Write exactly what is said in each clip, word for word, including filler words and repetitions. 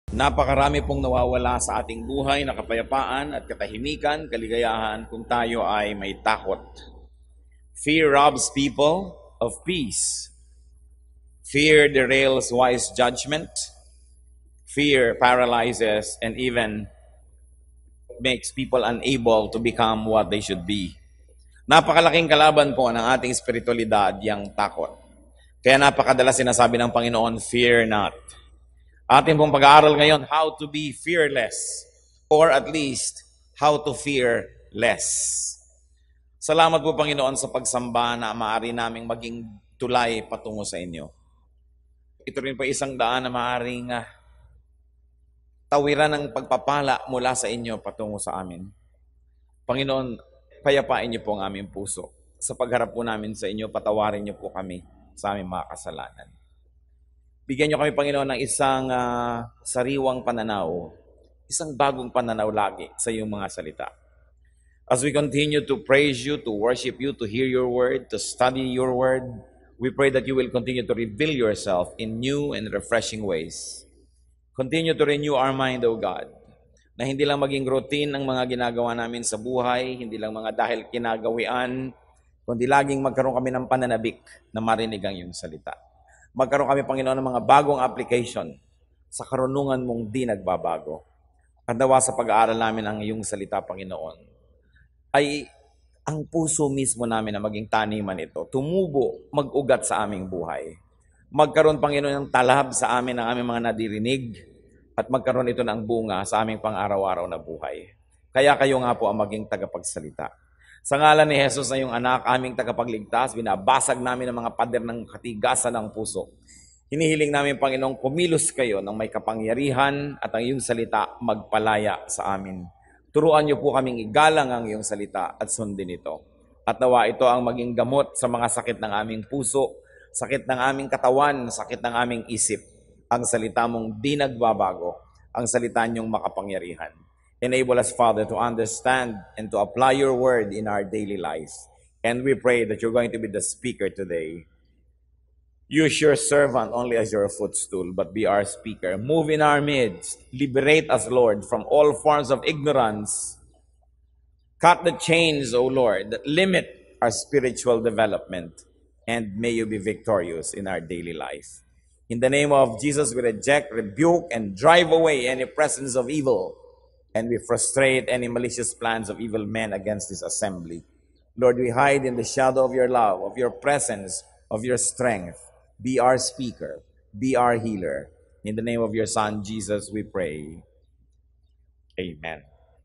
Napakarami pong nawawala sa ating buhay na kapayapaan at katahimikan, kaligayahan kung tayo ay may takot. Fear robs people of peace. Fear derails wise judgment. Fear paralyzes and even makes people unable to become what they should be. Napakalaking kalaban po ng ating espiritualidad, yung takot. Kaya napakadalas sinasabi ng Panginoon, fear not. Ating pong pag-aaral ngayon, how to be fearless, or at least, how to fear less. Salamat po, Panginoon, sa pagsamba na maaari naming maging tulay patungo sa inyo. Ito rin po isang daan na maaaring uh, tawiran ng pagpapala mula sa inyo patungo sa amin. Panginoon, payapain niyo po ang aming puso. Sa pagharap po namin sa inyo, patawarin niyo po kami sa aming mga kasalanan. Bigyan niyo kami, Panginoon, ng isang uh, sariwang pananaw, isang bagong pananaw lagi sa iyong mga salita. As we continue to praise you, to worship you, to hear your word, to study your word, we pray that you will continue to reveal yourself in new and refreshing ways. Continue to renew our mind, O God, na hindi lang maging routine ang mga ginagawa namin sa buhay, hindi lang mga dahil kinagawian, kundi laging magkaroon kami ng pananabik na marinig ang iyong salita. Magkaroon kami, Panginoon, ng mga bagong application sa karunungan mong di nagbabago. At nawa sa pag-aaral namin ang iyong salita, Panginoon, ay ang puso mismo namin na maging taniman ito, tumubo, mag-ugat sa aming buhay. Magkaroon, Panginoon, ng talab sa amin ng aming mga nadirinig at magkaroon ito ng bunga sa aming pang-araw-araw na buhay. Kaya kayo nga po ang maging tagapagsalita. Sa ngalan ni Jesus na iyong anak, aming tagapagligtas, binabasag namin ang mga pader ng katigasan ng puso. Hinihiling namin, Panginoong, kumilos kayo ng may kapangyarihan at ang iyong salita magpalaya sa amin. Turuan niyo po kaming igalang ang iyong salita at sundin ito. At nawa ito ang maging gamot sa mga sakit ng aming puso, sakit ng aming katawan, sakit ng aming isip. Ang salita mong di nagbabago, ang salita niyong makapangyarihan. Enable us, Father, to understand and to apply your word in our daily lives. And we pray that you're going to be the speaker today. Use your servant only as your footstool, but be our speaker. Move in our midst. Liberate us, Lord, from all forms of ignorance. Cut the chains, O Lord, that limit our spiritual development. And may you be victorious in our daily life. In the name of Jesus, we reject, rebuke, and drive away any presence of evil. And we frustrate any malicious plans of evil men against this assembly. Lord, we hide in the shadow of your love, of your presence, of your strength. Be our speaker. Be our healer. In the name of your Son, Jesus, we pray. Amen.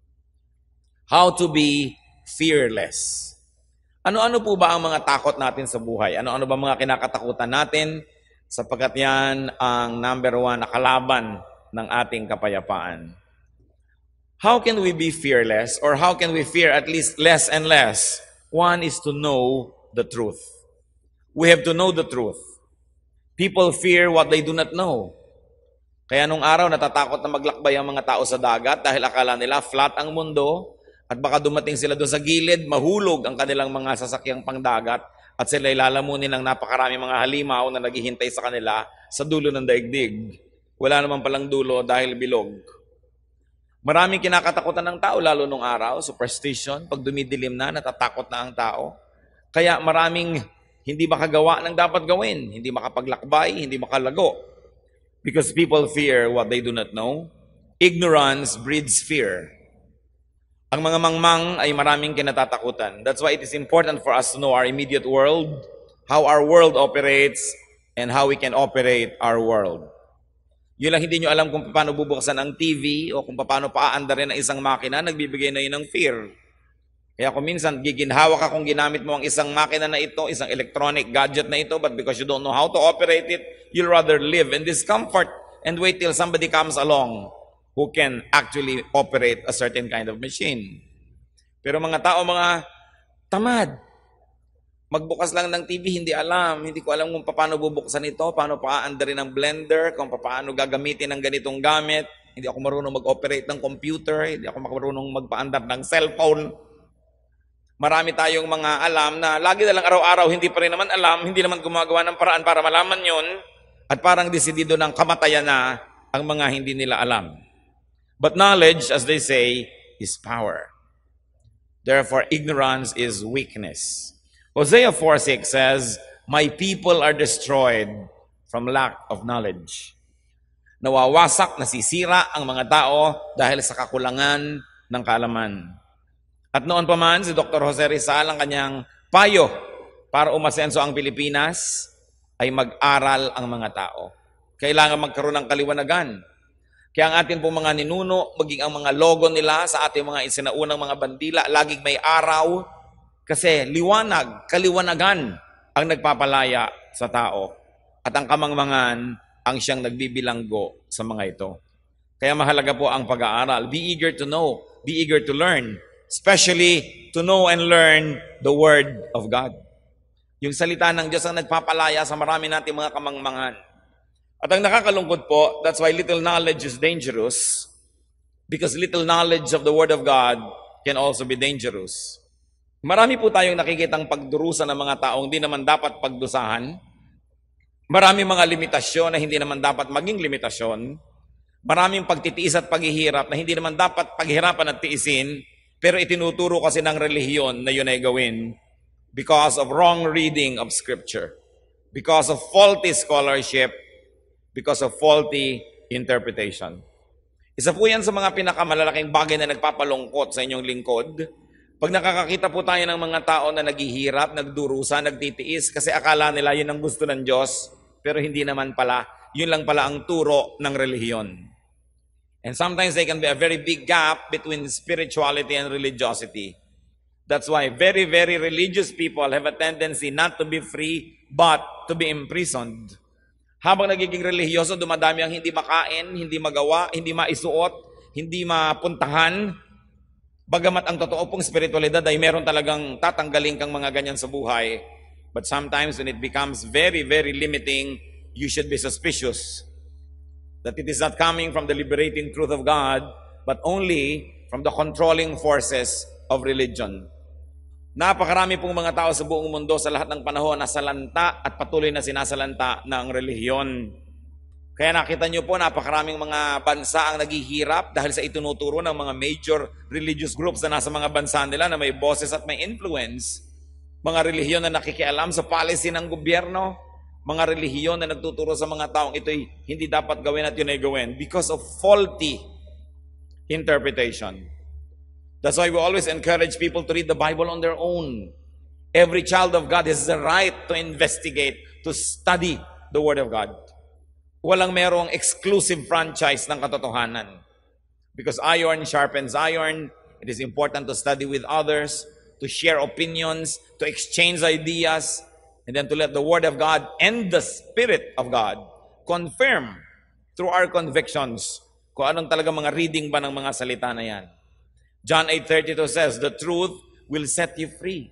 How to be fearless. Ano-ano po ba ang mga takot natin sa buhay? Ano-ano ba mga kinakatakutan natin? Sapagkat yan ang number one na kalaban ng ating kapayapaan. How can we be fearless, or how can we fear at least less and less? One is to know the truth. We have to know the truth. People fear what they do not know. Kaya nung araw natatakot na maglakbay ang mga tao sa dagat dahil akala nila flat ang mundo at baka dumating sila doon sa gilid, mahulog ang kanilang mga sasakyang pangdagat at sila ilalamunin ng napakarami mga halimaw na naghihintay sa kanila sa dulo ng daigdig. Wala naman palang dulo dahil bilog. Maraming kinakatakutan ng tao, lalo nung araw, superstition, pag dumidilim na, natatakot na ang tao. Kaya maraming hindi makagawa ng dapat gawin, hindi makapaglakbay, hindi makalago. Because people fear what they do not know. Ignorance breeds fear. Ang mga mangmang ay maraming kinatatakutan. That's why it is important for us to know our immediate world, how our world operates, and how we can operate our world. Yun lang hindi nyo alam kung paano bubuksan ang T V o kung paano paaandarin ang isang makina, nagbibigay na yun ng fear. Kaya kung minsan, giginhawa ka kung ginamit mo ang isang makina na ito, isang electronic gadget na ito, but because you don't know how to operate it, you'll rather live in discomfort and wait till somebody comes along who can actually operate a certain kind of machine. Pero mga tao, mga tamad, magbukas lang ng T V, hindi alam. Hindi ko alam kung paano bubuksan ito, paano paaandarin ng blender, kung paano gagamitin ng ganitong gamit. Hindi ako marunong mag-operate ng computer, hindi ako marunong magpaandar ng cellphone. Marami tayong mga alam na lagi na lang araw-araw, hindi pa rin naman alam, hindi naman gumagawa ng paraan para malaman yon, at parang desidido ng kamatayan na ang mga hindi nila alam. But knowledge, as they say, is power. Therefore, ignorance is weakness. Hosea four six says, "My people are destroyed from lack of knowledge." Nawawasak, nasisira ang mga tao dahil sa kakulangan ng kaalaman. At noon pa man, si Doctor Jose Rizal, ang kanyang payo para umasenso ang Pilipinas ay mag-aral ang mga tao. Kailangan magkaroon ng kaliwanagan. Kaya ang ating pong mga ninuno, maging ang mga logo nila sa ating mga isinaunang mga bandila, laging may araw, kasi liwanag, kaliwanagan ang nagpapalaya sa tao. At ang kamangmangan ang siyang nagbibilanggo sa mga ito. Kaya mahalaga po ang pag-aaral. Be eager to know, be eager to learn, especially to know and learn the Word of God. Yung salita ng Diyos ang nagpapalaya sa marami nating mga kamangmangan. At ang nakakalungkot po, that's why little knowledge is dangerous, because little knowledge of the Word of God can also be dangerous. Marami po tayong nakikitang pagdurusa ng mga taong hindi naman dapat pagdusahan. Marami mga limitasyon na hindi naman dapat maging limitasyon. Maraming pagtitiis at paghihirap na hindi naman dapat paghirapan at tiisin, pero itinuturo kasi ng relihiyon na yun ay gawin because of wrong reading of Scripture, because of faulty scholarship, because of faulty interpretation. Isa po yan sa mga pinakamalalaking bagay na nagpapalungkot sa inyong lingkod. Pag nakakakita po tayo ng mga tao na naghihirap, nagdurusa, nagtitiis, kasi akala nila yun ang gusto ng Diyos, pero hindi naman pala. Yun lang pala ang turo ng relihiyon. And sometimes there can be a very big gap between spirituality and religiosity. That's why very, very religious people have a tendency not to be free, but to be imprisoned. Habang nagiging relihiyoso, dumadami ang hindi makain, hindi magawa, hindi maisuot, hindi mapuntahan. Bagamat ang totoo pong spiritualidad ay meron talagang tatanggalin kang mga ganyan sa buhay. But sometimes when it becomes very, very limiting, you should be suspicious that it is not coming from the liberating truth of God, but only from the controlling forces of religion. Napakarami pong mga tao sa buong mundo sa lahat ng panahon na salanta at patuloy na sinasalanta ng relihiyon. Kaya nakita nyo po, napakaraming mga bansa ang naghihirap dahil sa itinuturo ng mga major religious groups na nasa mga bansa nila na may boses at may influence. Mga relihiyon na nakikialam sa policy ng gobyerno. Mga relihiyon na nagtuturo sa mga taong ito'y hindi dapat gawin at yun ay gawin because of faulty interpretation. That's why we always encourage people to read the Bible on their own. Every child of God has the right to investigate, to study the Word of God. Walang merong exclusive franchise ng katotohanan. Because iron sharpens iron, it is important to study with others, to share opinions, to exchange ideas, and then to let the Word of God and the Spirit of God confirm through our convictions kung anong talaga mga reading ba ng mga salita na yan. John eight thirty-two says, the truth will set you free.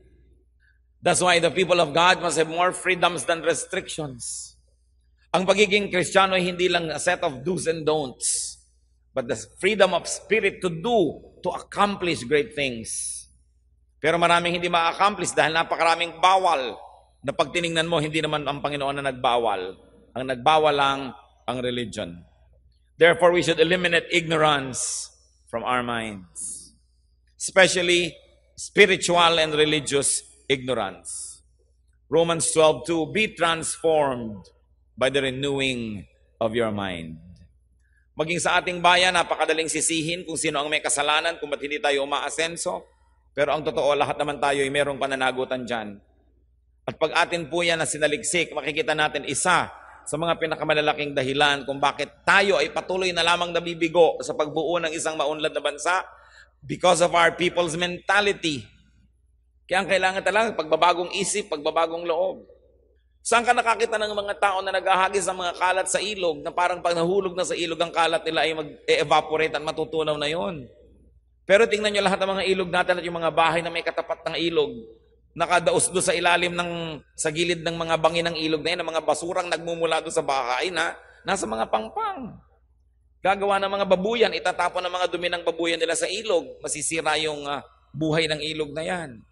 That's why the people of God must have more freedoms than restrictions. Ang pagiging Kristiyano ay hindi lang a set of do's and don'ts, but the freedom of spirit to do, to accomplish great things. Pero maraming hindi ma-accomplish dahil napakaraming bawal na pag tiningnan mo, hindi naman ang Panginoon na nagbawal. Ang nagbawal lang ang religion. Therefore, we should eliminate ignorance from our minds. Especially spiritual and religious ignorance. Romans twelve two, be transformed by the renewing of your mind. Maging sa ating bayan, napakadaling sisihin kung sino ang may kasalanan, kung ba't hindi tayo umaasenso. Pero ang totoo, lahat naman tayo ay merong pananagutan dyan. At pag atin po yan na sinaliksik, makikita natin isa sa mga pinakamalalaking dahilan kung bakit tayo ay patuloy na lamang nabibigo sa pagbuo ng isang maunlad na bansa, because of our people's mentality. Kaya ang kailangan talaga, pagbabagong isip, pagbabagong loob. Saan ka nakakita ng mga tao na naghahagis ng mga kalat sa ilog, na parang pag nahulog na sa ilog ang kalat nila ay mag-evaporate at matutunaw na yon. Pero tingnan nyo lahat ng mga ilog natin at yung mga bahay na may katapat ng ilog, nakadaos doon sa ilalim ng, sa gilid ng mga bangi ng ilog na yun, ng mga basurang nagmumula doon sa bahay na nasa mga pangpang. Gagawa ng mga babuyan, itatapon ng mga dumi ng babuyan nila sa ilog. Masisira yung uh, buhay ng ilog na yan.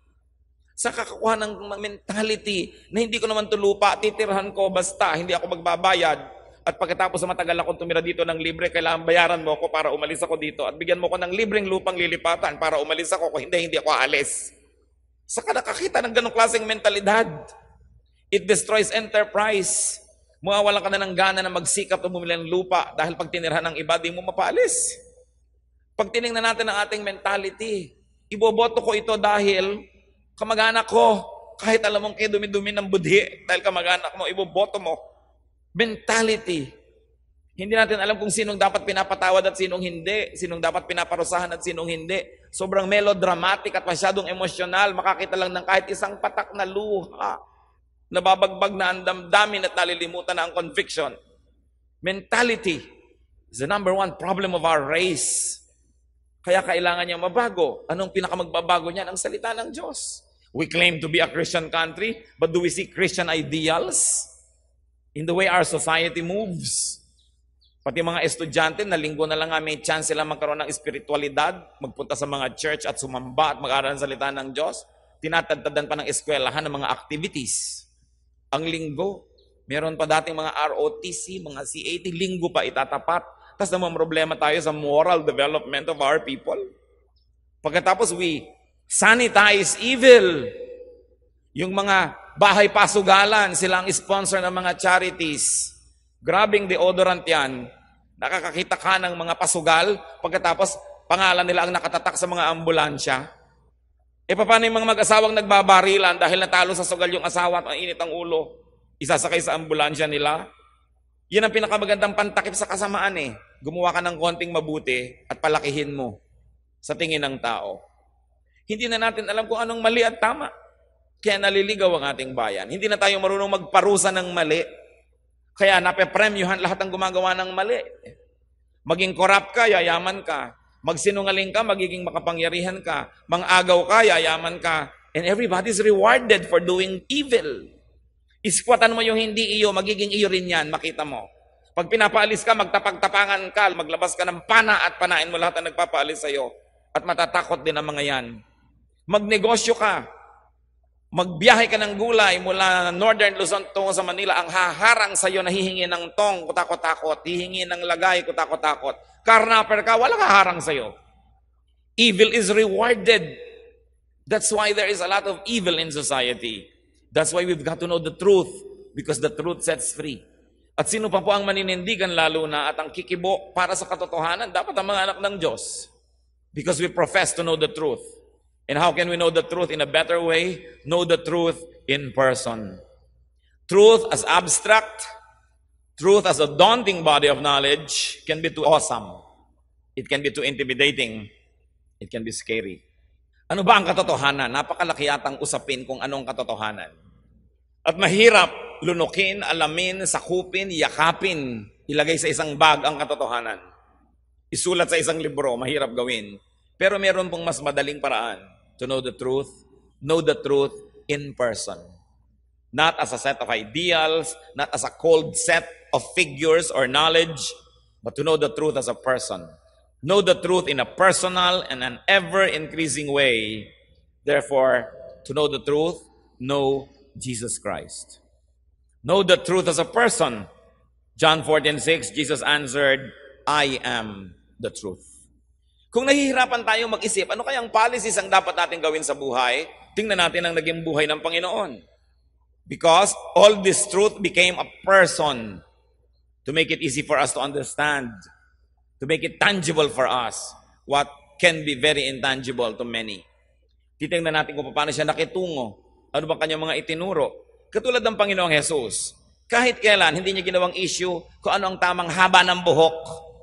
Sa kakakuha ng mentality na hindi ko naman to lupa, titirhan ko basta, hindi ako magbabayad. At pagkatapos sa matagal akong tumira dito ng libre, kailangan bayaran mo ako para umalis ako dito at bigyan mo ko ng libreng lupang lilipatan para umalis ako. Kung hindi, hindi ako alis. Saka nakakita ng ganong klaseng mentalidad. It destroys enterprise. Mawawalan ka na ng gana na magsikap na bumili ng lupa dahil pag tinirhan ng iba, di mo mapaalis. Pag tinignan natin ang ating mentality, iboboto ko ito dahil kamag-anak ko, kahit alam mong kayo dumi-dumi ng budhi, dahil kamag-anak mo, iboboto mo. Mentality. Hindi natin alam kung sinong dapat pinapatawad at sinong hindi, sinong dapat pinaparusahan at sinong hindi. Sobrang melodramatic at masyadong emosyonal. Makakita lang ng kahit isang patak na luha. Nababagbag na ang damdamin at nalilimutan na ang conviction. Mentality is the number one problem of our race. Kaya kailangan niya mabago. Anong pinakamagbabago niyan? Ang salita ng Diyos. We claim to be a Christian country, but do we see Christian ideals in the way our society moves? Pati mga estudyante, na linggo na lang nga may chance sila magkaroon ng espiritualidad, magpunta sa mga church at sumamba at mag-aaral ng salita ng Diyos. Tinatadtadan pa ng eskwelahan ng mga activities. Ang linggo, meron pa dating mga R O T C, mga C A T, linggo pa itatapat. Tapos naman problema tayo sa moral development of our people. Pagkatapos we sanitize evil. Yung mga bahay pasugalan, silang sponsor ng mga charities. Grabing deodorant yan. Nakakakita ka ng mga pasugal, pagkatapos pangalan nila ang nakatatak sa mga ambulansya. E paano yung mga mag-asawang nagbabarilan dahil natalo sa sugal yung asawa at ang init ang ulo? Isasakay sa ambulansya nila? Yan ang pinakamagandang pantakip sa kasamaan eh. Gumawa ka ng konting mabuti at palakihin mo sa tingin ng tao. Hindi na natin alam kung anong mali at tama. Kaya naliligaw ang ating bayan. Hindi na tayo marunong magparusa ng mali. Kaya napepremyuhan lahat ng gumagawa ng mali. Maging corrupt ka, yayaman ka. Magsinungaling ka, magiging makapangyarihan ka. Mangagaw ka, yayaman ka. And everybody's rewarded for doing evil. Iskwatan mo yung hindi iyo, magiging iyo rin yan, makita mo. Pag pinapaalis ka, magtapag-tapangan ka, maglabas ka ng pana at panain mo lahat ang nagpapaalis sa'yo. At matatakot din ang mga yan. Magnegosyo ka. Magbiyahe ka ng gulay mula Northern Luzon tungo sa Manila, ang haharang sa iyo na hihingi ng tong, kutakot-takot, hihingi ng lagay, kutakot-takot. Karnaper ka, walang haharang sa iyo. Evil is rewarded. That's why there is a lot of evil in society. That's why we've got to know the truth, because the truth sets free. At sino pa po ang maninindigan lalo na at ang kikibo para sa katotohanan? Dapat ang mga anak ng Diyos. Because we profess to know the truth. And how can we know the truth in a better way? Know the truth in person. Truth as abstract, truth as a daunting body of knowledge can be too awesome. It can be too intimidating. It can be scary. Ano ba ang katotohanan? Napakalaki yatang usapin kung anong katotohanan. At mahirap lunukin, alamin, sakupin, yakapin, ilagay sa isang bag ang katotohanan. Isulat sa isang libro, mahirap gawin. Pero meron pong mas madaling paraan to know the truth. Know the truth in person. Not as a set of ideals, not as a cold set of figures or knowledge, but to know the truth as a person. Know the truth in a personal and an ever-increasing way. Therefore, to know the truth, know Jesus Christ. Know the truth as a person. John fourteen six, Jesus answered, I am the truth. Kung nahihirapan tayo mag-isip, ano kayang policies ang dapat natin gawin sa buhay? Tingnan natin ang naging buhay ng Panginoon. Because all this truth became a person to make it easy for us to understand, to make it tangible for us, what can be very intangible to many. Titingnan natin kung paano siya nakitungo. Ano ba kanyang mga itinuro? Katulad ng Panginoong Jesus, kahit kailan, hindi niya ginawang issue kung ano ang tamang haba ng buhok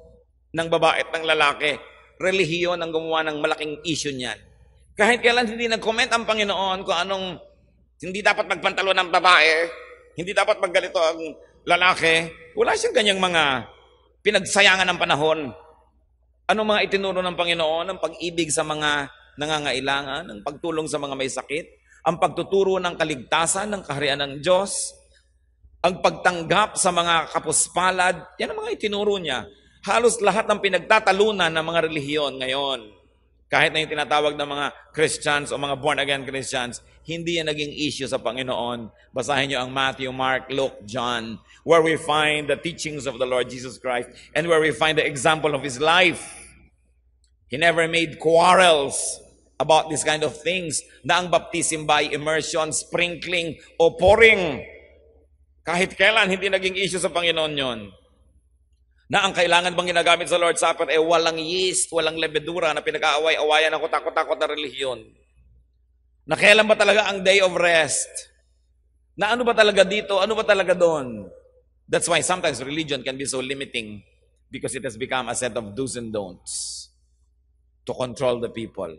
ng babae at ng lalaki. Relihiyon ang gumawa ng malaking issue niyan. Kahit kailan hindi nag-comment ang Panginoon kung anong hindi dapat magpantalo ng babae, hindi dapat maggalito ang lalaki. Wala siyang ganyang mga pinagsayangan ng panahon. Anong mga itinuro ng Panginoon? Ang pag-ibig sa mga nangangailangan, ang pagtulong sa mga may sakit, ang pagtuturo ng kaligtasan, ng kaharian ng Diyos, ang pagtanggap sa mga kapuspalad. Yan ang mga itinuro niya. Halos lahat ng pinagtatalunan ng mga relihiyon ngayon. Kahit na yung tinatawag ng mga Christians o mga born-again Christians, hindi yan naging issue sa Panginoon. Basahin nyo ang Matthew, Mark, Luke, John, where we find the teachings of the Lord Jesus Christ and where we find the example of His life. He never made quarrels about this kind of things na ang baptism by immersion, sprinkling, o pouring. Kahit kailan, hindi naging issue sa Panginoon yon. Na ang kailangan bang ginagamit sa Lord's Supper ay walang yeast, walang lebedura na pinag-aaway-awayan ng kutakot-takot na relihiyon. Na kailan ba talaga ang day of rest? Na ano ba talaga dito? Ano ba talaga doon? That's why sometimes religion can be so limiting because it has become a set of do's and don'ts to control the people.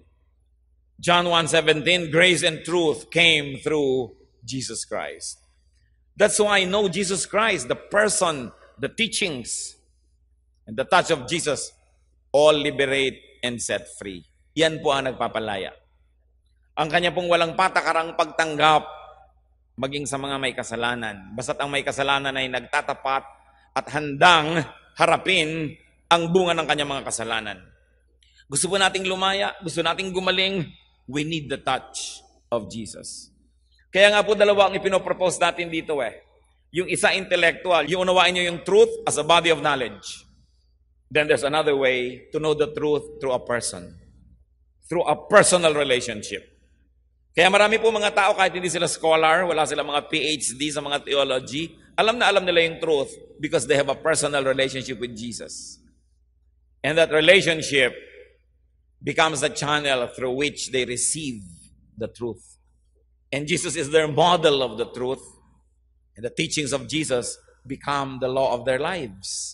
John one seventeen, grace and truth came through Jesus Christ. That's why I know Jesus Christ, the person, the teachings, and the touch of Jesus, all liberate and set free. Yan po ang nagpapalaya. Ang kanya pong walang patakarang pagtanggap, maging sa mga may kasalanan. Basta't ang may kasalanan ay nagtatapat at handang harapin ang bunga ng kanyang mga kasalanan. Gusto po nating lumaya, gusto nating gumaling, we need the touch of Jesus. Kaya nga po dalawa ang ipinopropose natin dito eh. Yung isa intellectual, yung unawain nyo yung truth as a body of knowledge. Then there's another way to know the truth through a person. Through a personal relationship. Kaya marami po mga tao, kahit hindi sila scholar, wala sila mga P H D sa mga theology, alam na alam nila yung truth because they have a personal relationship with Jesus. And that relationship becomes the channel through which they receive the truth. And Jesus is their model of the truth. And the teachings of Jesus become the law of their lives.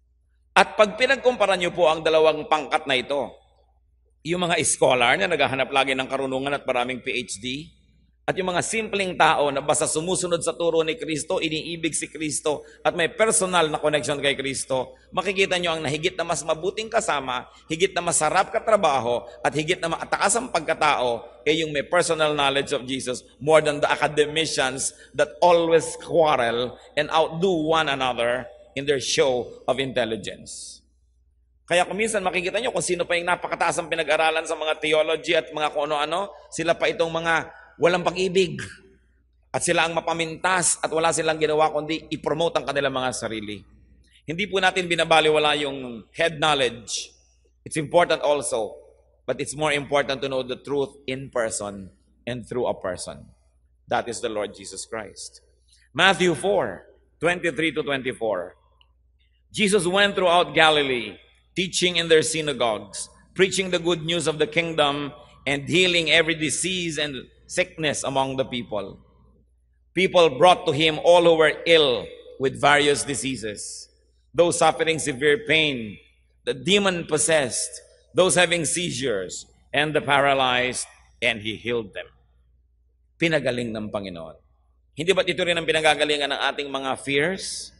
At pag pinagkumpara nyo po ang dalawang pangkat na ito, yung mga scholar na naghahanap lagi ng karunungan at maraming P H D, at yung mga simpleng tao na basta sumusunod sa turo ni Kristo, iniibig si Kristo, at may personal na connection kay Kristo, makikita nyo ang nahigit na mas mabuting kasama, higit na masarap katrabaho, at higit na mataas ang pagkatao, eh yung may personal knowledge of Jesus more than the academicians that always quarrel and outdo one another in their show of intelligence. Kaya kung minsan makikita nyo kung sino pa yung napakataas ang pinag-aralan sa mga theology at mga kung ano-ano, sila pa itong mga walang pag-ibig. At sila ang mapamintas at wala silang ginawa kundi i-promote ang kanilang mga sarili. Hindi po natin binabaliwala yung head knowledge. It's important also, but it's more important to know the truth in person and through a person. That is the Lord Jesus Christ. Matthew four, twenty-three to twenty-four. Jesus went throughout Galilee, teaching in their synagogues, preaching the good news of the kingdom, and healing every disease and sickness among the people. People brought to him all who were ill with various diseases, those suffering severe pain, the demon-possessed, those having seizures, and the paralyzed, and he healed them. Pinagaling ng Panginoon. Hindi ba't ito rin ang pinagagalingan ng ating mga fears,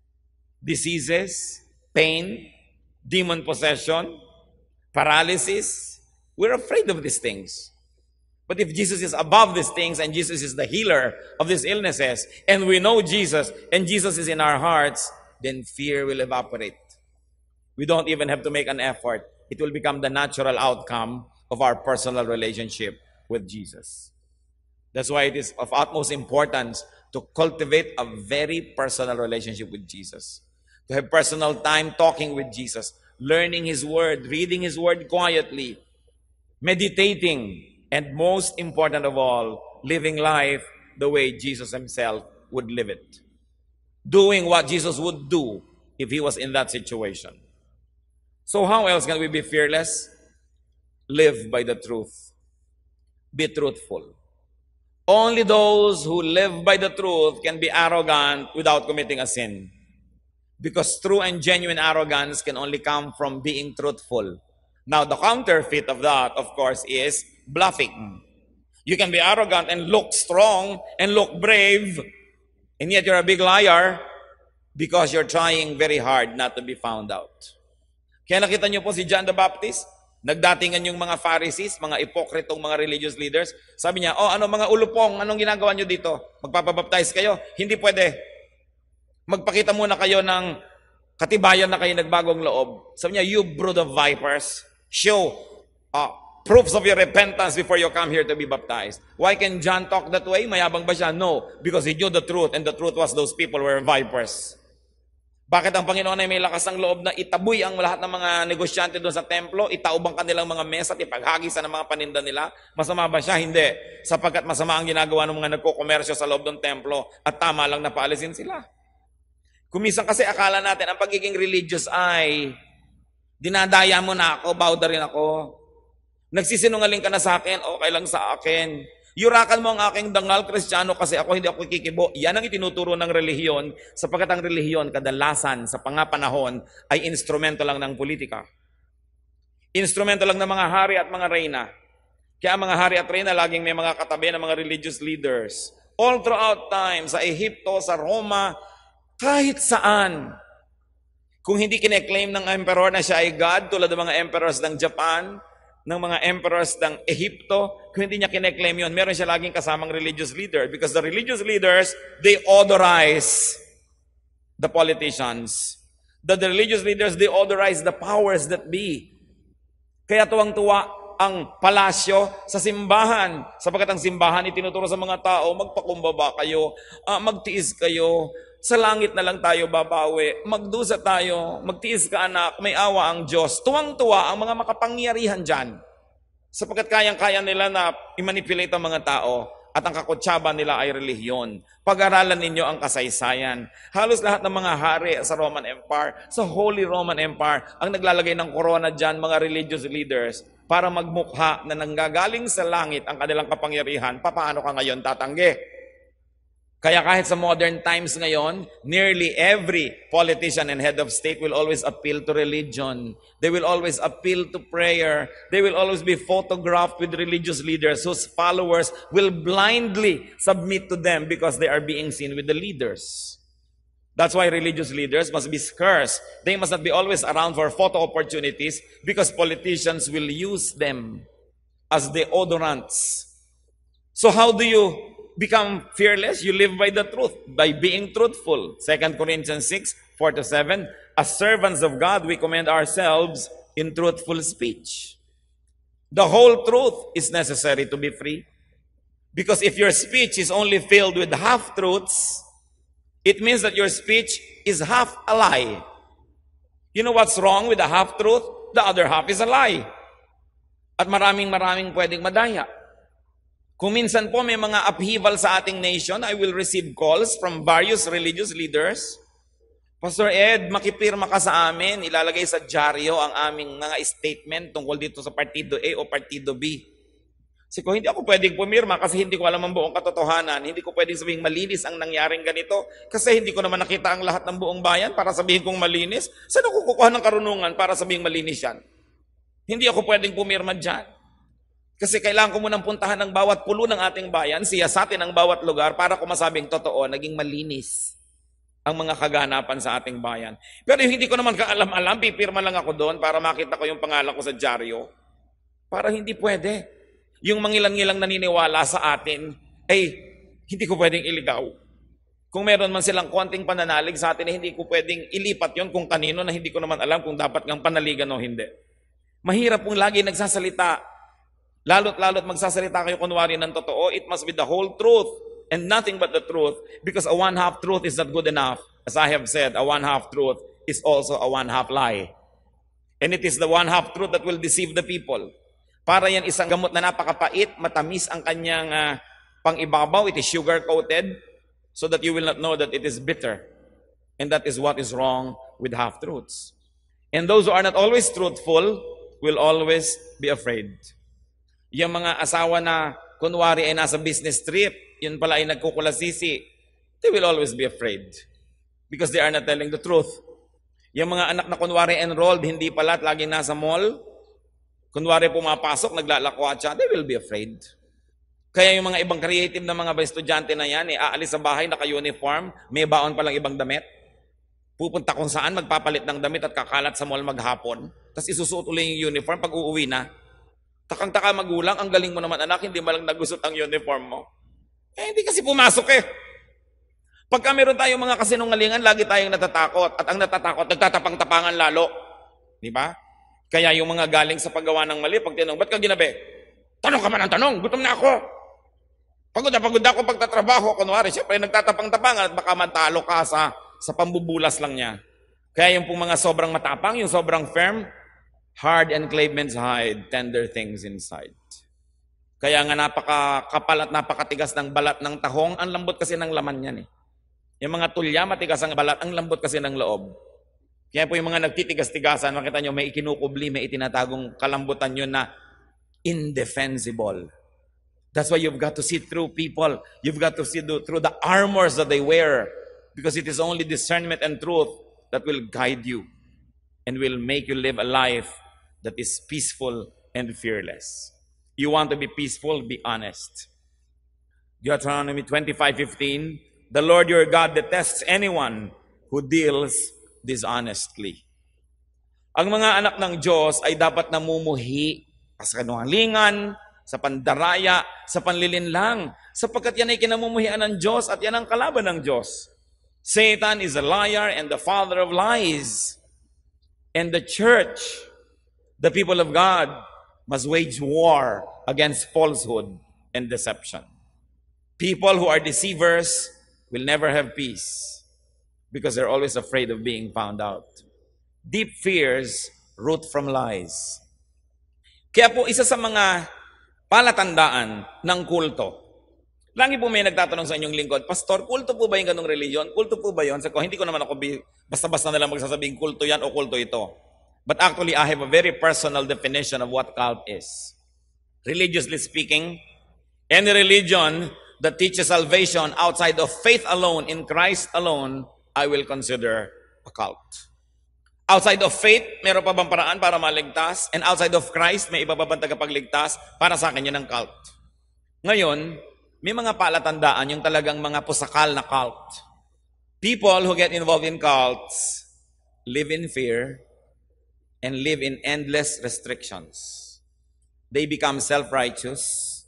diseases, pain, demon possession, paralysis? We're afraid of these things. But if Jesus is above these things and Jesus is the healer of these illnesses and we know Jesus and Jesus is in our hearts, then fear will evaporate. We don't even have to make an effort. It will become the natural outcome of our personal relationship with Jesus. That's why it is of utmost importance to cultivate a very personal relationship with Jesus. To have personal time talking with Jesus, learning His Word, reading His Word quietly, meditating, and most important of all, living life the way Jesus Himself would live it. Doing what Jesus would do if He was in that situation. So how else can we be fearless? Live by the truth. Be truthful. Only those who live by the truth can be arrogant without committing a sin. Because true and genuine arrogance can only come from being truthful. Now, the counterfeit of that, of course, is bluffing. You can be arrogant and look strong and look brave, and yet you're a big liar because you're trying very hard not to be found out. Kaya nakita niyo po si John the Baptist, nagdatingan yung mga Pharisees, mga ipokritong mga religious leaders. Sabi niya, oh, ano mga ulupong, anong ginagawa niyo dito? Magpapabaptize kayo? Hindi pwede. Magpakita muna kayo ng katibayan na kayo nagbagong loob. Sabi niya, you brood of vipers, show uh, proofs of your repentance before you come here to be baptized. Why can John talk that way? Mayabang ba siya? No, because he knew the truth, and the truth was those people were vipers. Bakit ang Panginoon ay may lakas ng loob na itaboy ang lahat ng mga negosyante doon sa templo, itaob ang kanilang mga mesa at ipaghagisan ng mga paninda nila? Masama ba siya? Hindi. Sapagkat masama ang ginagawa ng mga nagko-komersyo sa loob ng templo at tama lang na paalisin sila. Kumisan kasi akala natin ang pagiging religious ay dinadaya mo na ako, bawda rin ako. Nagsisinungaling ka na sa akin, okay lang sa akin. Yurakan mo ang aking dangal, Kristiyano, kasi ako hindi ako kikibo. Yan ang itinuturo ng relihiyon, sapagkat ang relihiyon kadalasan sa pangapanahon ay instrumento lang ng politika. Instrumento lang ng mga hari at mga reyna. Kaya mga hari at reyna laging may mga katabi ng mga religious leaders. All throughout time, sa Ehipto, sa Roma, kahit saan. Kung hindi kine-claim ng emperor na siya ay God, tulad ng mga emperors ng Japan, ng mga emperors ng Ehipto, kung hindi niya kine-claim yun, meron siya laging kasamang religious leader. Because the religious leaders, they authorize the politicians. The, the religious leaders, they authorize the powers that be. Kaya tuwang-tuwa ang palasyo sa simbahan. Sapagkat ang simbahan itinuturo sa mga tao, magpakumbaba kayo, uh, magtiis kayo, sa langit na lang tayo babawi, magdusa tayo, magtiis ka anak, may awa ang Diyos. Tuwang-tuwa ang mga makapangyarihan dyan. Sapagkat kayang-kaya nila na i-manipulate ang mga tao at ang kakutsaba nila ay relihiyon. Pag-aralan ninyo ang kasaysayan. Halos lahat ng mga hari sa Roman Empire, sa Holy Roman Empire, ang naglalagay ng corona dyan, mga religious leaders, para magmukha na nanggagaling sa langit ang kanilang kapangyarihan. Paano ka ngayon tatanggi? Kaya kahit sa modern times ngayon, nearly every politician and head of state will always appeal to religion. They will always appeal to prayer. They will always be photographed with religious leaders whose followers will blindly submit to them because they are being seen with the leaders. That's why religious leaders must be scarce. They must not be always around for photo opportunities because politicians will use them as deodorants. So how do you become fearless? You live by the truth, by being truthful. Second Corinthians six, four to seven, as servants of God, we commend ourselves in truthful speech. The whole truth is necessary to be free. Because if your speech is only filled with half-truths, it means that your speech is half a lie. You know what's wrong with the half-truth? The other half is a lie. At maraming maraming pwedeng madaya. Kung minsan po may mga upheaval sa ating nation, I will receive calls from various religious leaders. Pastor Ed, makipirma ka sa amin, ilalagay sa dyaryo ang aming mga statement tungkol dito sa Partido A o Partido B. Kasi kung hindi ako pwedeng pumirma kasi hindi ko alam ang buong katotohanan, hindi ko pwedeng sabihin malinis ang nangyaring ganito kasi hindi ko naman nakita ang lahat ng buong bayan para sabihin kong malinis. Saan ako kukuha ng karunungan para sabihin malinis yan? Hindi ako pwedeng pumirma dyan. Kasi kailangan ko munang puntahan ng bawat pulo ng ating bayan, siyasatin ang bawat lugar para ko masabing totoo, naging malinis ang mga kaganapan sa ating bayan. Pero hindi ko naman kaalam-alam, pipirma lang ako doon para makita ko yung pangalan ko sa dyaryo. Para hindi pwede. Yung mangilang-ngilang naniniwala sa atin, ay hindi ko pwedeng iligaw. Kung meron man silang konting pananalig sa atin, eh, hindi ko pwedeng ilipat yon kung kanino na hindi ko naman alam kung dapat ngang panaligan o hindi. Mahirap kung lagi nagsasalita. Lalo't-lalo't magsasalita kayo kunwari ng totoo, it must be the whole truth and nothing but the truth because a one-half truth is not good enough. As I have said, a one-half truth is also a one-half lie. And it is the one-half truth that will deceive the people. Para yan isang gamot na napakapait, matamis ang kanyang uh, pang-ibabaw, it is sugar-coated so that you will not know that it is bitter. And that is what is wrong with half-truths. And those who are not always truthful will always be afraid. Yung mga asawa na kunwari ay nasa business trip, yun pala ay nagkukulasisi, they will always be afraid because they are not telling the truth. Yung mga anak na kunwari enrolled, hindi pala at laging nasa mall, kunwari pumapasok, naglalakwatsa, they will be afraid. Kaya yung mga ibang creative na mga estudyante na yan, eh, aalis sa bahay, naka-uniform, may baon palang ibang damit. Pupunta kung saan, magpapalit ng damit at kakalat sa mall maghapon. Tapos isusuot ulit yung uniform pag uuwi na. Takang-taka magulang, ang galing mo naman anak, hindi malang nagusot ang uniform mo. Eh, hindi kasi pumasok eh. Pagka meron tayong mga kasinungalingan, lagi tayong natatakot. At ang natatakot, nagtatapang-tapangan lalo. Di ba? Kaya yung mga galing sa paggawa ng mali, pag tinanong, ba't ka ginabi? Tanong ka man ang tanong, gutom na ako. Pagod na pagod ako pagtatrabaho. Kunwari, siyempre nagtatapang-tapangan at baka matalo ka sa, sa pambubulas lang niya. Kaya yung pong mga sobrang matapang, yung sobrang firm, hard enclavements hide, tender things inside. Kaya nga napakakapal at napakatigas ng balat ng tahong, ang lambot kasi ng laman niyan eh. Yung mga tulya, matigas ang balat, ang lambot kasi ng loob. Kaya po yung mga nagtitigas-tigasan, makita nyo, may ikinukubli, may itinatagong kalambutan yun na indefensible. That's why you've got to see through people. You've got to see through the armors that they wear. Because it is only discernment and truth that will guide you and will make you live a life that is peaceful and fearless. You want to be peaceful, be honest. Deuteronomy twenty-five fifteen, the Lord your God detests anyone who deals dishonestly. Ang mga anak ng Diyos ay dapat namumuhi sa kanungalingan, sa pandaraya, sa panlilinlang, sapagkat yan ay kinamumuhian ng Diyos at yan ang kalaban ng Diyos. Satan is a liar and the father of lies. And the church, the people of God, must wage war against falsehood and deception. People who are deceivers will never have peace because they're always afraid of being found out. Deep fears root from lies. Kaya po isa sa mga palatandaan ng kulto. Lagi po may nagtatanong sa inyong lingkod, Pastor, kulto po ba yung ganong religion? Kulto po ba yun? Sabi ko, hindi ko naman ako basta-basta na lang magsasabing kulto yan o kulto ito. But actually, I have a very personal definition of what cult is. Religiously speaking, any religion that teaches salvation outside of faith alone, in Christ alone, I will consider a cult. Outside of faith, meron pa bang paraan para maligtas? And outside of Christ, may iba pa bang tagapagligtas? Para sa akin, yun ang cult. Ngayon, may mga palatandaan yung talagang mga pusakal na cult. People who get involved in cults live in fear and live in endless restrictions. They become self-righteous.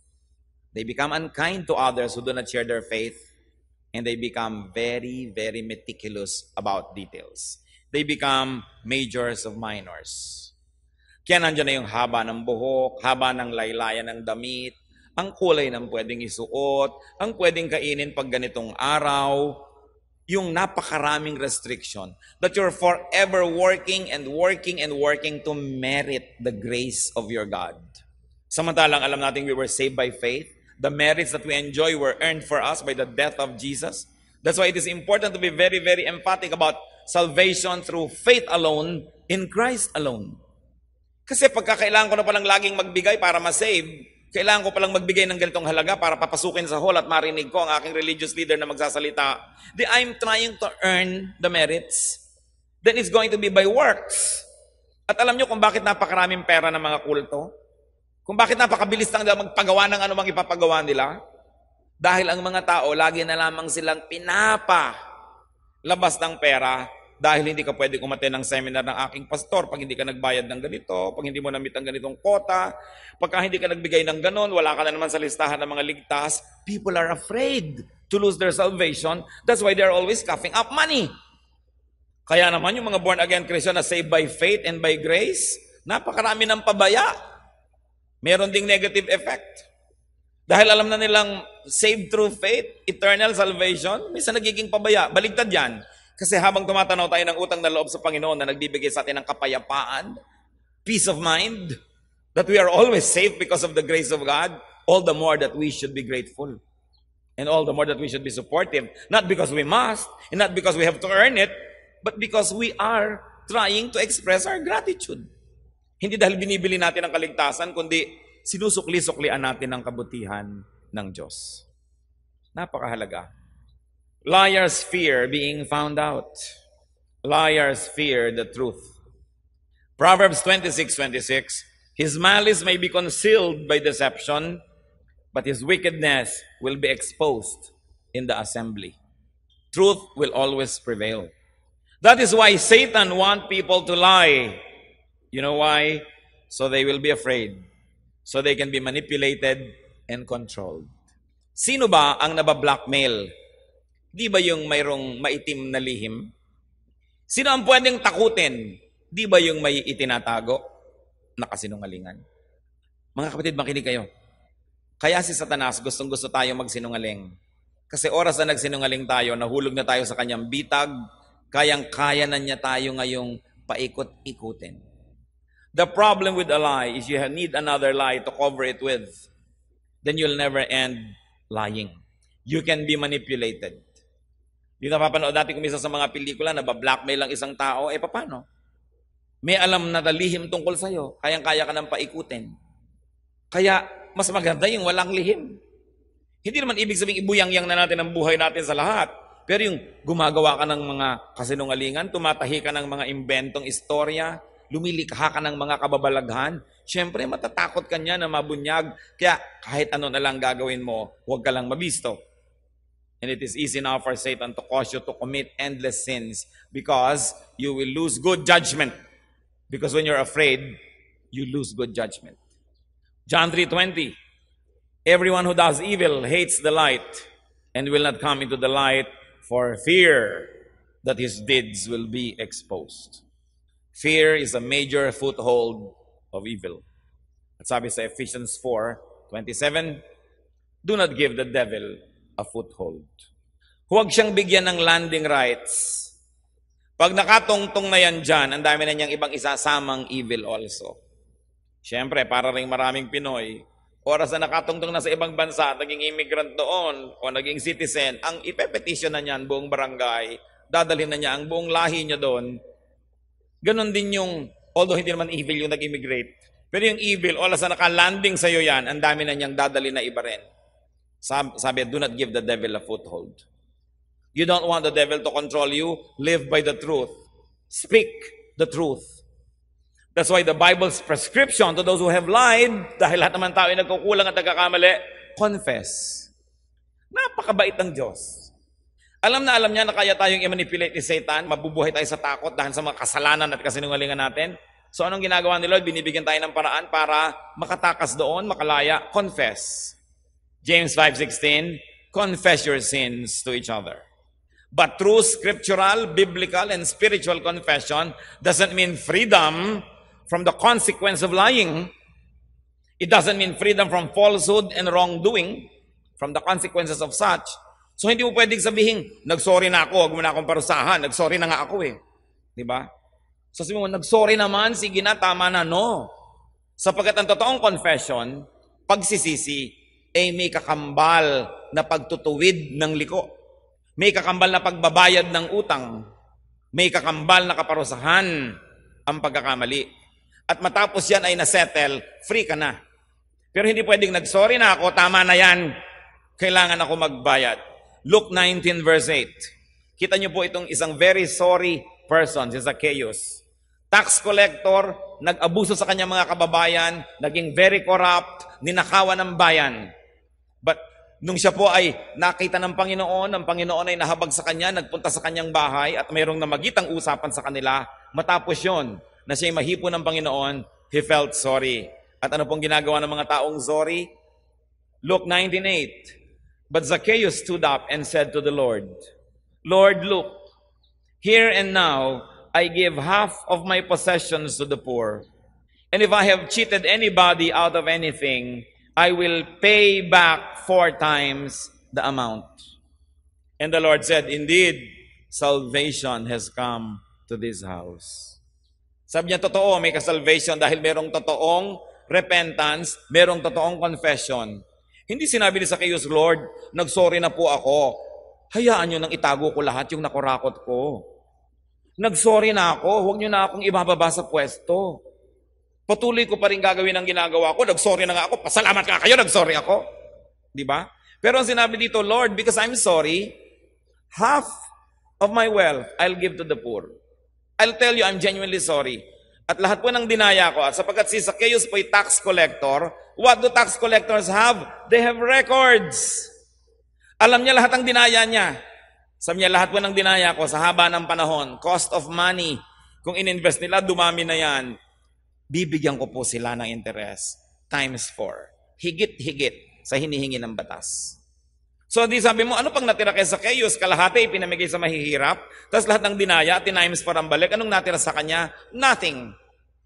They become unkind to others who do not share their faith. And they become very, very meticulous about details. They become majors of minors. Kaya nandiyan na yung haba ng buhok, haba ng laylayan ng damit, ang kulay ng pwedeng isuot, ang pwedeng kainin pag ganitong araw, yung napakaraming restriction that you're forever working and working and working to merit the grace of your God. Samantalang alam natin we were saved by faith. The merits that we enjoy were earned for us by the death of Jesus. That's why it is important to be very, very emphatic about salvation through faith alone, in Christ alone. Kasi pagka kailangan ko na palang laging magbigay para ma-save, kailangan ko palang magbigay ng ganitong halaga para papasukin sa hall at marinig ko ang aking religious leader na magsasalita, then I'm trying to earn the merits, then it's going to be by works. At alam nyo kung bakit napakaraming pera ng mga kulto? Kung bakit napakabilis lang nila magpagawa ng anumang ipapagawa nila? Dahil ang mga tao, lagi na lamang silang pinapa labas ng pera dahil hindi ka pwede umattend ng seminar ng aking pastor pag hindi ka nagbayad ng ganito, pag hindi mo na-meet ang ganitong quota, pagka hindi ka nagbigay ng ganon, wala ka na naman sa listahan ng mga ligtas. People are afraid to lose their salvation. That's why they're always coughing up money. Kaya naman yung mga born-again Christian na saved by faith and by grace, napakarami ng pabaya. Meron ding negative effect. Dahil alam na nilang saved through faith, eternal salvation, minsan nagiging pabaya. Baligtad yan. Kasi habang tumatanaw tayo ng utang na loob sa Panginoon na nagbibigay sa atin ng kapayapaan, peace of mind, that we are always safe because of the grace of God, all the more that we should be grateful. And all the more that we should be supportive. Not because we must, and not because we have to earn it, but because we are trying to express our gratitude. Hindi dahil binibili natin ang kaligtasan, kundi sinusukli-suklian natin ang kabutihan ng Diyos. Napakahalaga. Liars fear being found out. Liars fear the truth. Proverbs twenty-six twenty-six, his malice may be concealed by deception, but his wickedness will be exposed in the assembly. Truth will always prevail. That is why Satan wants people to lie. You know why? So they will be afraid. So they can be manipulated and controlled. Sino ba ang nabablockmail? Di ba yung mayroong maitim na lihim? Sino ang pwedeng takutin? Di ba yung may itinatago? na kasinungalingan. Mga kapatid, makinig kayo. Kaya si Satanas gustong gusto tayo magsinungaling. Kasi oras na nagsinungaling tayo, nahulog na tayo sa kanyang bitag, kayang-kaya na niya tayo ngayong paikot-ikutin. The problem with a lie is you need another lie to cover it with. Then you'll never end lying. You can be manipulated. Di napapanood natin kung isa sa mga pelikula na ba-blackmail ang isang tao, eh paano? May alam na lihim tungkol sa'yo, kayang-kaya ka nang paikutin. Kaya mas maganda yung walang lihim. Hindi naman ibig sabihin ibuyang-yang na natin ang buhay natin sa lahat. Pero yung gumagawa ka ng mga kasinungalingan, tumatahi ka ng mga imbentong istorya, lumilikha ka ng mga kababalaghan, syempre matatakot ka niya na mabunyag. Kaya kahit ano na lang gagawin mo, huwag ka lang mabisto. And it is easy now for Satan to cause you to commit endless sins because you will lose good judgment. Because when you're afraid, you lose good judgment. John three twenty, everyone who does evil hates the light and will not come into the light for fear that his deeds will be exposed. Fear is a major foothold of evil. At sabi sa Ephesians four twenty-seven, do not give the devil a foothold. Huwag siyang bigyan ng landing rights. Pag nakatungtong na yan dyan, ang dami na niyang ibang isasamang evil also. Siyempre, para rin maraming Pinoy, oras na nakatungtong na sa ibang bansa, naging immigrant doon, o naging citizen, ang ipepetisyon na niyan buong barangay, dadalhin na niya ang buong lahi niya doon. Ganon din yung, although hindi naman evil yung nag-immigrate, pero yung evil, oras na nakalanding sa'yo yan, ang dami na niyang dadalhin na iba rin. Sabi, do not give the devil a foothold. You don't want the devil to control you, live by the truth. Speak the truth. That's why the Bible's prescription to those who have lied, dahil lahat naman tao ay nagkukulang at nagkakamali, confess. Napakabait ng Diyos. Alam na alam niya na kaya tayong i-manipulate ni Satan, mabubuhay tayo sa takot dahil sa mga kasalanan at kasinungalingan natin. So anong ginagawa ni Lord? Binibigyan tayo ng paraan para makatakas doon, makalaya, confess. James five sixteen, confess your sins to each other. But true scriptural, biblical, and spiritual confession doesn't mean freedom from the consequence of lying. It doesn't mean freedom from falsehood and wrongdoing, from the consequences of such. So hindi mo pwedeng sabihin, nagsorry na ako, huwag mo na akong parusahan, nagsorry na nga ako eh. Diba? So sabihin mo, nagsorry naman, sige na, tama na, no. Sapagkat ang totoong confession, pagsisisi, ay may kakambal na pagtutuwid ng liko. May kakambal na pagbabayad ng utang. May kakambal na kaparusahan ang pagkakamali. At matapos yan ay nasettle, free ka na. Pero hindi pwedeng nagsorry na ako, tama na yan. Kailangan ako magbayad. Luke nineteen verse eight. Kita niyo po itong isang very sorry person, si Zacchaeus. Tax collector, nag-abuso sa kanyang mga kababayan, naging very corrupt, ninakawan ng bayan. But nung siya po ay nakita ng Panginoon, ang Panginoon ay nahabag sa kanya, nagpunta sa kanyang bahay at mayroong namagitang usapan sa kanila. Matapos yon, na siya'y mahipo ng Panginoon, he felt sorry. At ano pong ginagawa ng mga taong sorry? Luke nineteen eight. But Zacchaeus stood up and said to the Lord, Lord, look, here and now I give half of my possessions to the poor. And if I have cheated anybody out of anything, I will pay back four times the amount. And the Lord said, indeed, salvation has come to this house. Sabi niya, totoo, may ka-salvation dahil merong totoong repentance, merong totoong confession. Hindi sinabi ni Zacchaeus, Lord, nagsorry na po ako. Hayaan niyo nang itago ko lahat yung nakurakot ko. Nagsorry na ako, huwag niyo na akong ibababa sa pwesto. Patuloy ko pa rin gagawin ang ginagawa ko. Nagsorry na nga ako. Pasalamat ka kayo, nagsorry ako. Di ba? Pero ang sinabi dito, Lord, because I'm sorry, half of my wealth I'll give to the poor. I'll tell you, I'm genuinely sorry. At lahat po ng dinaya ko, at sapagkat si Zacchaeus po ay tax collector, what do tax collectors have? They have records. Alam niya lahat ang dinaya niya. Sabi niya, lahat po ng dinaya ko sa haba ng panahon, cost of money, kung in-invest nila, dumami na yan, bibigyan ko po sila ng interest times four. Higit-higit sa hinihingi ng batas. So di sabi mo, ano pang natira kay Zacchaeus? Kalahati pinamigay sa mahihirap, tapos lahat ng dinaya, tinimes four ang balik. Anong natira sa kanya? Nothing.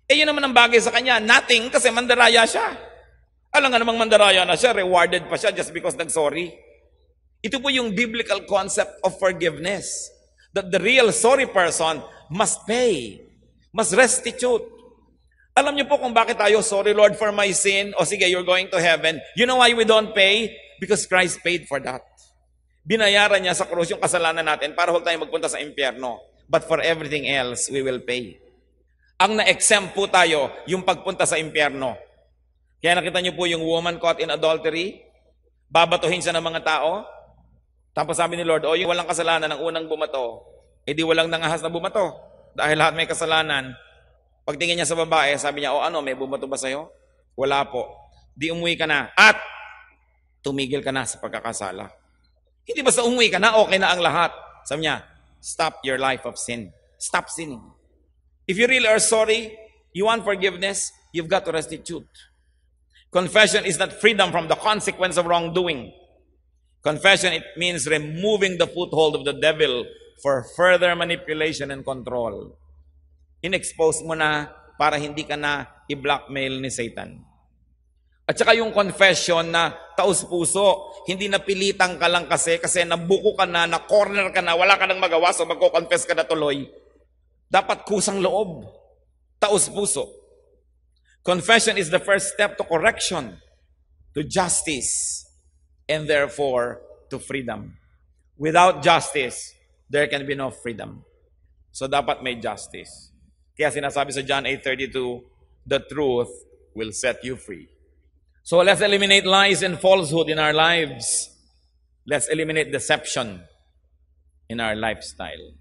Eh yun naman ang bagay sa kanya, nothing kasi mandaraya siya. Alam nga namang mandaraya na siya, rewarded pa siya just because nag-sorry. Ito po yung biblical concept of forgiveness. That the real sorry person must pay, must restitute. Alam niyo po kung bakit tayo, sorry Lord for my sin, o sige, you're going to heaven. You know why we don't pay? Because Christ paid for that. Binayaran niya sa krus yung kasalanan natin para huwag tayo magpunta sa impyerno. But for everything else, we will pay. Ang na-exempt po tayo, yung pagpunta sa impyerno. Kaya nakita niyo po yung woman caught in adultery, babatuhin siya ng mga tao, tapos sabi ni Lord, o yung walang kasalanan ng unang bumato, edi walang nangahas na bumato. Dahil lahat may kasalanan. Pagtingin niya sa babae, sabi niya, o ano, may bumato ba sa'yo? Wala po. Di umuwi ka na. At tumigil ka na sa pagkakasala. Hindi basta umuwi ka na, okay na ang lahat. Sabi niya, stop your life of sin. Stop sinning. If you really are sorry, you want forgiveness, you've got to restitute. Confession is not freedom from the consequence of wrongdoing. Confession, it means removing the foothold of the devil for further manipulation and control. In-expose mo na para hindi ka na i-blackmail ni Satan. At saka yung confession na taus-puso, hindi napilitan ka lang kasi, kasi nabuko ka na, na-corner ka na, wala ka nang magawa, so magko-confess ka na tuloy. Dapat kusang loob, taus-puso. Confession is the first step to correction, to justice, and therefore to freedom. Without justice, there can be no freedom. So dapat may justice. Kaya sinasabi sa John eight thirty-two, the truth will set you free. So let's eliminate lies and falsehood in our lives. Let's eliminate deception in our lifestyle.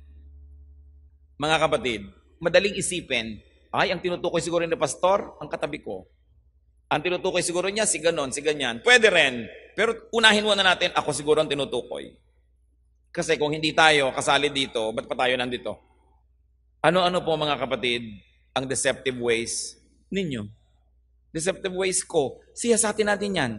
Mga kapatid, madaling isipin, ay, ang tinutukoy siguro ni pastor, ang katabi ko. Ang tinutukoy siguro niya, si ganon, si ganyan. Pwede rin. Pero unahin muna natin, ako siguro ang tinutukoy. Kasi kung hindi tayo kasali dito, ba't pa tayo nandito? Ano-ano po mga kapatid, ang deceptive ways ninyo? Deceptive ways ko, siyasatin natin yan.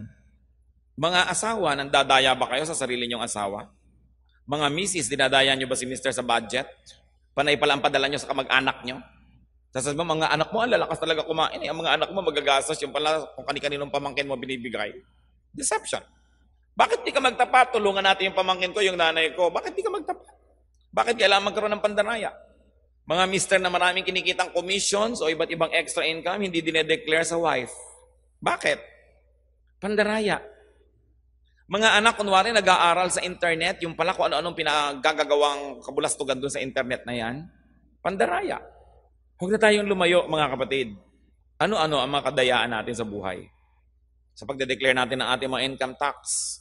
Mga asawa, nandadaya ba kayo sa sarili nyong asawa? Mga misis, dinadaya nyo ba si mister sa budget? Panay pala ang padala nyo sa kamag-anak nyo? Sasabi mo, mga anak mo, ang lalakas talaga kumain. Eh. Ang mga anak mo, magagastos. Yung pala, kung kani-kaninong pamangkin mo binibigay. Deception. Bakit di ka magtapat? Tulungan natin yung pamangkin ko, yung nanay ko. Bakit di ka magtapat? Bakit kailangan magkaroon ng pandaraya? Mga mister na maraming kinikitang commissions o iba't ibang extra income, hindi dinedeclare sa wife. Bakit? Pandaraya. Mga anak, kunwari, nag-aaral sa internet, yung pala kung ano-anong pinagagawang kabulastugan doon sa internet na yan, pandaraya. Huwag na tayong lumayo, mga kapatid. Ano-ano ang mga kadayaan natin sa buhay? Sa pagde-declare natin ng ating mga income tax.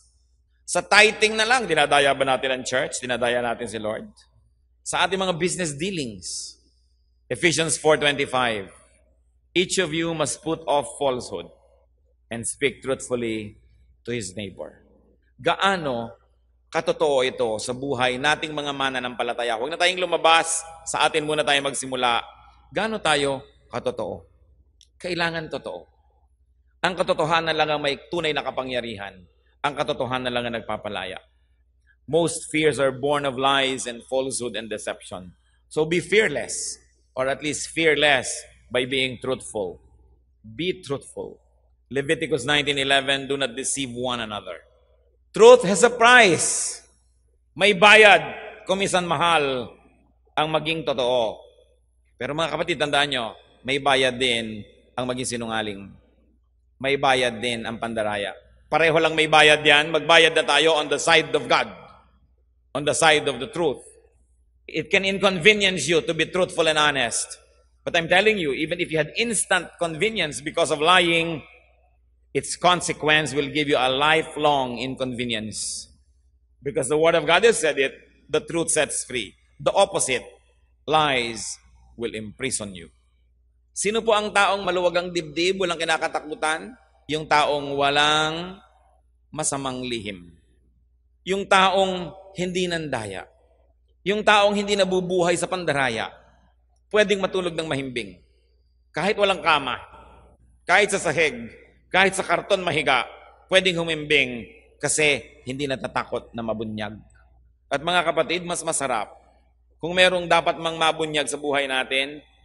Sa tithing na lang, dinadaya ba natin ang church? Dinadaya natin si Lord? Sa ating mga business dealings. Ephesians four twenty-five. Each of you must put off falsehood and speak truthfully to his neighbor. Gaano katotoo ito sa buhay nating mga mananampalataya? Huwag na tayong lumabas. Sa atin muna tayo magsimula. Gaano tayo katotoo? Kailangan totoo. Ang katotohanan lang ang may tunay na kapangyarihan. Ang katotohanan lang ang nagpapalaya. Most fears are born of lies and falsehood and deception. So be fearless, or at least fearless by being truthful. Be truthful. Leviticus nineteen eleven, do not deceive one another. Truth has a price. May bayad, kumisan mahal ang maging totoo. Pero mga kapatid, tandaan nyo, may bayad din ang maging sinungaling. May bayad din ang pandaraya. Pareho lang may bayad yan, magbayad na tayo on the side of God. On the side of the truth. It can inconvenience you to be truthful and honest. But I'm telling you, even if you had instant convenience because of lying, its consequence will give you a lifelong inconvenience. Because the Word of God has said it, the truth sets free. The opposite, lies, will imprison you. Sino po ang taong maluwag ang dibdib, walang kinakatakutan? Yung taong walang masamang lihim. Yung taong hindi nandaya. Yung taong hindi nabubuhay sa pandaraya. Pwedeng matulog ng mahimbing. Kahit walang kama, kahit sa sahig, kahit sa karton mahiga, pwedeng humimbing kasi hindi natatakot na mabunyag. At mga kapatid, mas masarap kung merong dapat mang mabunyag sa buhay natin,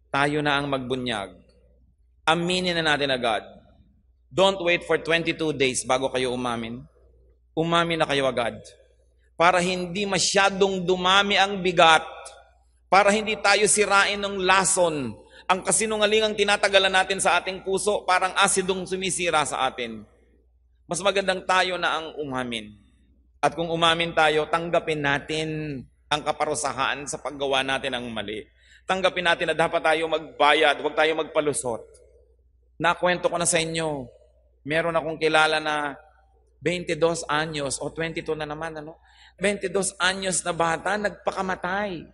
tayo na ang magbunyag. Aminin na natin agad. Don't wait for twenty-two days bago kayo umamin. Umamin na kayo agad. Para hindi masyadong dumami ang bigat. Para hindi tayo sirain ng lason. Ang kasinungalingang tinatagalan natin sa ating puso, parang asidong sumisira sa atin. Mas magandang tayo na ang umamin. At kung umamin tayo, tanggapin natin ang kaparusahan sa paggawa natin ng mali. Tanggapin natin na dapat tayo magbayad, huwag tayo magpalusot. Nakwento ko na sa inyo, meron akong kilala na twenty-dos anyos o twenty-two na naman, ano? twenty-dos anyos na bata, nagpakamatay.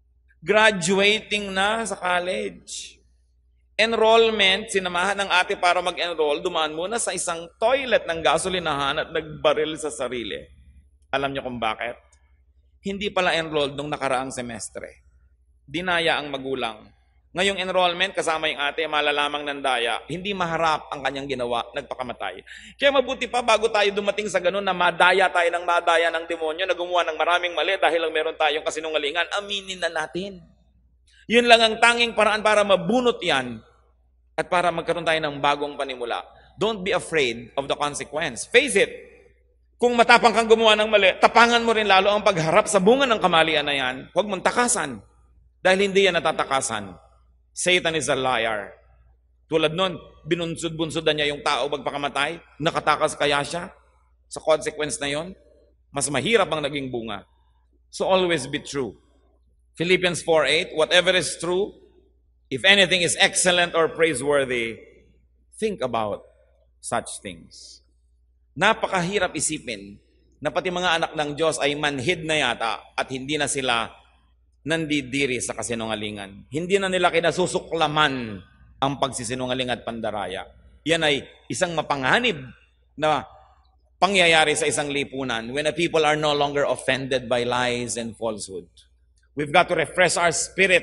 Graduating na sa college. Enrollment, sinamahan ng ate para mag-enroll, dumaan muna sa isang toilet ng gasolinahan at nagbaril sa sarili. Alam niyo kung bakit? Hindi pala enrolled nung nakaraang semestre. Dinaya ang magulang. Ngayong enrollment, kasama yung ate, malalamang ng daya, hindi maharap ang kanyang ginawa, nagpakamatay. Kaya mabuti pa bago tayo dumating sa ganun na madaya tayo ng madaya ng demonyo, na gumawa ng maraming mali dahil lang meron tayong kasinungalingan, aminin na natin. Yun lang ang tanging paraan para mabunot yan at para magkaroon tayo ng bagong panimula. Don't be afraid of the consequence. Face it. Kung matapang kang gumawa ng mali, tapangan mo rin lalo ang pagharap sa bunga ng kamalian na yan. Huwag mong takasan. Dahil hindi yan natatakasan. Satan is a liar. Tulad nun, binunsod-bunsodan niya yung tao magpakamatay, nakatakas kaya siya sa consequence na yon, mas mahirap ang naging bunga. So always be true. Philippians four eight, whatever is true, if anything is excellent or praiseworthy, think about such things. Napakahirap isipin na pati mga anak ng Diyos ay manhid na yata at hindi na sila nandidiri sa kasinungalingan. Hindi na nila kinasusuklaman ang pagsisinungaling at pandaraya. Yan ay isang mapanganib na pangyayari sa isang lipunan when the people are no longer offended by lies and falsehood. We've got to refresh our spirit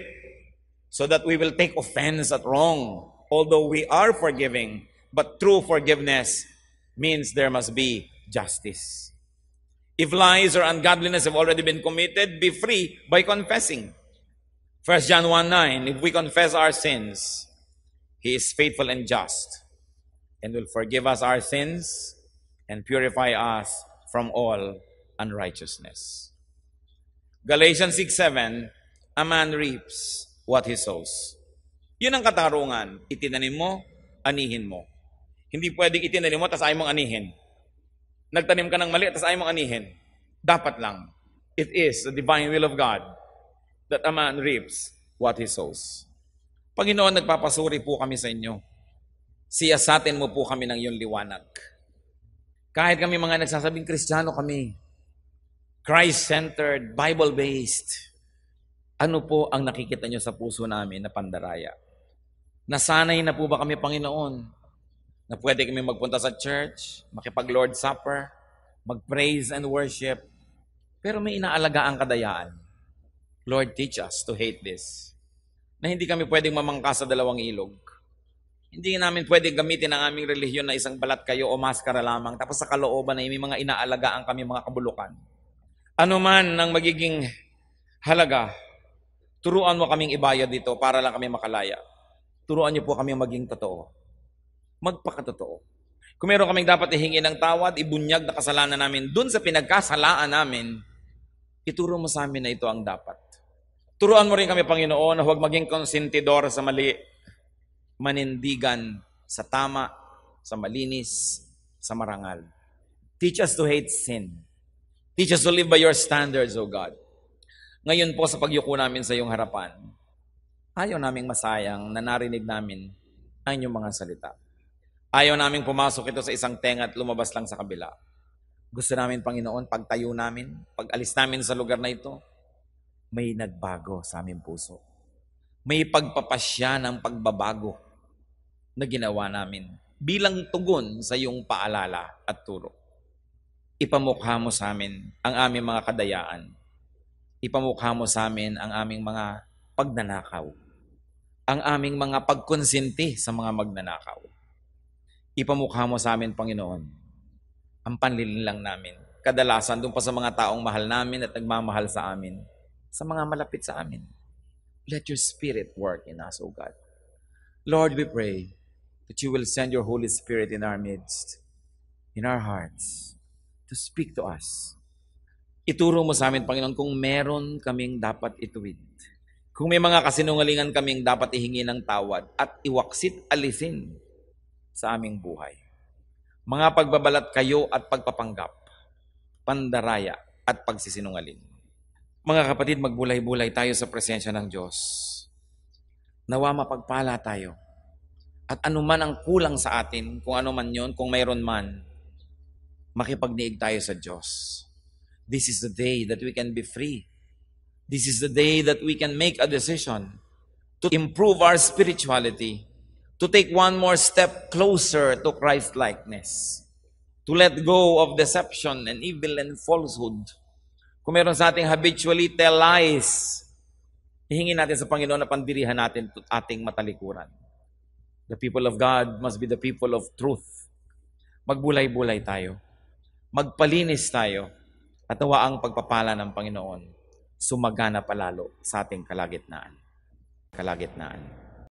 so that we will take offense at wrong. Although we are forgiving, but true forgiveness means there must be justice. If lies or ungodliness have already been committed, be free by confessing. First John one nine, if we confess our sins, He is faithful and just and will forgive us our sins and purify us from all unrighteousness. Galatians six seven, a man reaps what he sows. Yun ang katarungan. Itinanim mo, anihin mo. Hindi pwedeng itinanim mo, tas ayaw mong anihin. Nagtanim ka ng mali, tas ayaw mong anihin. Dapat lang. It is the divine will of God that a man reaps what he sows. Panginoon, nagpapasuri po kami sa inyo. Siyasatin mo po kami ng iyong liwanag. Kahit kami mga nagsasabing Kristiyano kami, Christ-centered, Bible-based, ano po ang nakikita nyo sa puso namin na pandaraya? Nasanay na po ba kami, Panginoon, na pwede kami magpunta sa church, makipag-Lord Supper, mag-praise and worship, pero may inaalagaan kadayaan. Lord, teach us to hate this. Na hindi kami pwedeng mamangka sa dalawang ilog. Hindi namin pwedeng gamitin ang aming relihiyon na isang balat kayo o maskara lamang, tapos sa kalooban ay may mga inaalagaan kami mga kabulukan. Ano man ang magiging halaga, turuan mo kaming ibayad dito para lang kami makalaya. Turuan niyo po kami maging totoo. Magpakatotoo. Kung meron kaming dapat ihingi ng tawad, ibunyag na kasalanan namin dun sa pinagkasalaan namin, ituro mo sa amin na ito ang dapat. Turuan mo rin kami, Panginoon, na huwag maging konsentidor sa mali, manindigan sa tama, sa malinis, sa marangal. Teach us to hate sin. Teach us to live by your standards, O God. Ngayon po sa pagyuko namin sa iyong harapan, ayaw naming masayang na narinig namin ang inyong mga salita. Ayaw naming pumasok ito sa isang tenga at lumabas lang sa kabila. Gusto namin, Panginoon, pagtayo namin, pag alis namin sa lugar na ito, may nagbago sa aming puso. May pagpapasya ng pagbabago na ginawa namin bilang tugon sa iyong paalala at turo. Ipamukha mo sa amin ang aming mga kadayaan. Ipamukha mo sa amin ang aming mga pagnanakaw. Ang aming mga pagkonsinti sa mga magnanakaw. Ipamukha mo sa amin, Panginoon, ang panlilinlang namin. Kadalasan doon pa sa mga taong mahal namin at nagmamahal sa amin, sa mga malapit sa amin. Let your Spirit work in us, O God. Lord, we pray that you will send your Holy Spirit in our midst, in our hearts, to speak to us. Ituro mo sa amin, Panginoon, kung meron kaming dapat ituwid. Kung may mga kasinungalingan kaming dapat ihingi ng tawad at iwaksit alisin sa aming buhay. Mga pagbabalat kayo at pagpapanggap, pandaraya at pagsisinungaling. Mga kapatid, magbulay-bulay tayo sa presensya ng Diyos. Nawa mapagpala tayo. At anuman ang kulang sa atin, kung ano man yon, kung mayroon man, makipagniig tayo sa Diyos. This is the day that we can be free. This is the day that we can make a decision to improve our spirituality, to take one more step closer to Christ-likeness, to let go of deception and evil and falsehood. Kung meron sa ating habitually tell lies, hihingin natin sa Panginoon na pandirihan natin ating matalikuran. The people of God must be the people of truth. Magbulay-bulay tayo. Magpalinis tayo. At nawa ang pagpapala ng Panginoon sumagana palalo sa ating kalagitnaan. Kalagitnaan.